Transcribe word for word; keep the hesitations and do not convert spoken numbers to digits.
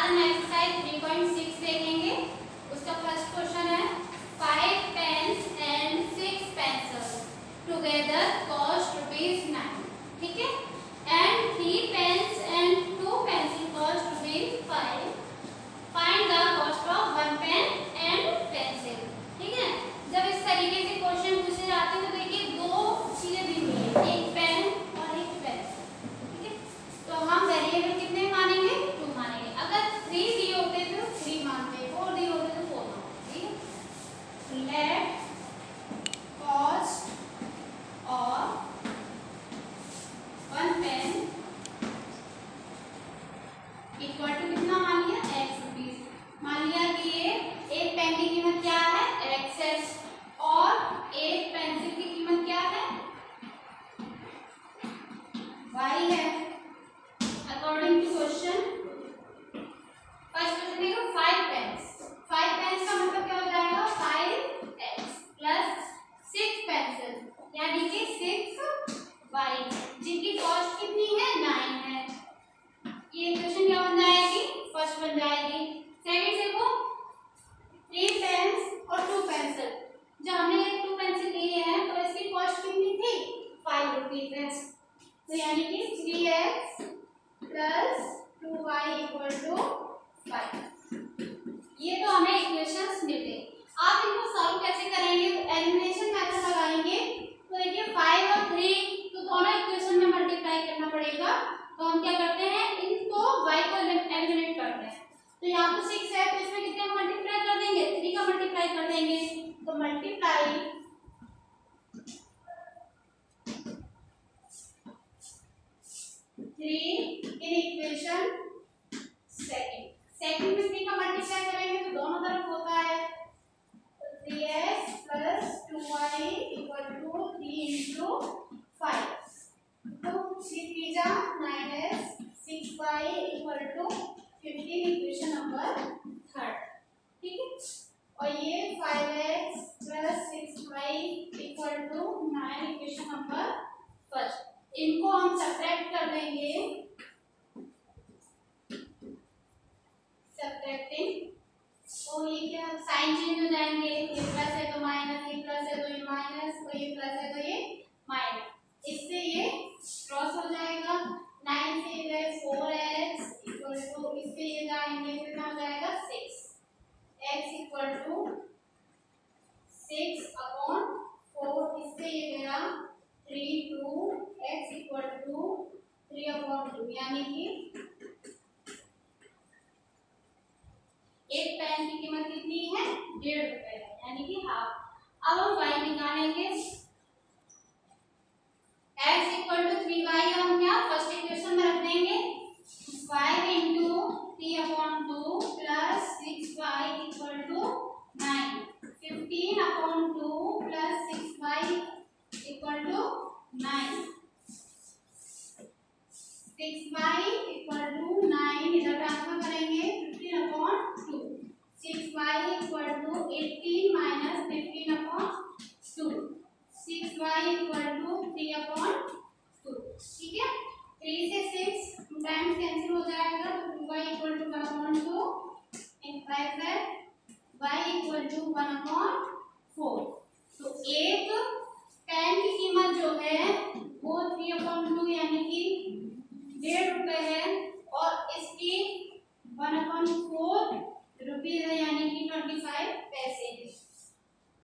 आज हम exercise three point six देखेंगे। उसका फर्स्ट क्वेश्चन है five pens and six pencils together cost rupees nine. ठीक है, and three pens and two pencil cost rupees five. Find the cost of one pen and pencil. ठीक है, जब इस तरीके से क्वेश्चन पूछे जाते हैं तो देखिए दो चीजें दी हुई है, एक पेन और एक पेंसिल। ठीक है, तो हम वेरिएबल कितने मानेंगे? टू मानेंगे। अगर थ्री दी होते तो थ्री मानते, फोर दी होते तो फोर मानते। ठीक है, let cost of one pen equal to कितना मान लिया? X rupees. मान लिया कि ये एक पेन की कीमत क्या है? एक्स है, और एक पेंसिल की कीमत क्या है? वाई है। According to question, first question देखो, फाइव पेन्स। फाइव पेन्स का मतलब क्या हो जाएगा? Five X plus six pencil यानी कि सिक्स वाई, जिनकी कॉस्ट कितनी है? नाइन है। ये इक्वेशन क्या बन जाएगी? फर्स्ट बन जाएगी। सेकंड देखो, थ्री पेन्स और टू पेंसिल। जब हमने ये टू पेंसिल लिए हैं तो इसकी कॉस्ट कितनी थी? फाइव रुपीज है। तो यानी कि three X plus two Y equal to five. ये तो हमें इक्वेशंस मिले। आप इनको सॉल्व कैसे करेंगे? एलिमिनेशन मेथड लगाएंगे। तो देखिए फाइव और थ्री तो दोनों इक्वेशन में मल्टीप्लाई करना पड़ेगा। तो हम क्या करते हैं, इनको y को एलिमिनेट करते हैं। तो यहाँ पर सिक्स है तो इसमें कितने मल्टीप्लाई कर देंगे? थ्री का मल्टीप्लाई कर देंगे। तो multiply three in equation second. Second में थ्री का मल्टीप्लाई करेंगे तो दोनों तरफ होता है। तो three X plus two Y equal to three into five. तो थ्री थ्री जा nine X, six Y equal to fifteen, equation number third. ठीक है, और ये five X plus six Y equal to nine, equation number first. इनको हम subtract कर देंगे। सब्ट्रैक्टिंग तो ये क्या साइन चेंज हो जाएंगे, ये प्लस है तो माइनस, ये प्लस है तो ये माइनस, तो ये प्लस है तो ये माइनस। इससे ये क्रॉस हो जाएगा। नाइन से ये फोर एक्स इक्वल टू, इससे ये जाएंगे कितना हो जाएगा? Six X equal to six upon four. इससे ये गया three two X equal to three upon two, यानी कि एक पेन की कीमत कितनी है? डेढ़ रुपए है, यानी कि हाफ। अब हम y निकालेंगे। x equal to three Y हम क्या फर्स्ट इक्वेशन में रख देंगे। Five into three upon two plus six Y equal to nine. Fifteen upon two plus six Y equal to nine. Six Y equal to nine, इधर transfer करेंगे। Fifteen upon two, six Y equal to eighteen minus fifteen upon two, six Y equal to three upon two. ठीक है, three से six two times cancel हो जाएगा तो two Y equal to one upon two and five Y equal to one upon four. तो एक pen की कीमत जो है वो थ्री अपॉन टू यानी कि डेढ़ रुपए है, और इसकी वन अपॉन फोर रुपीज है,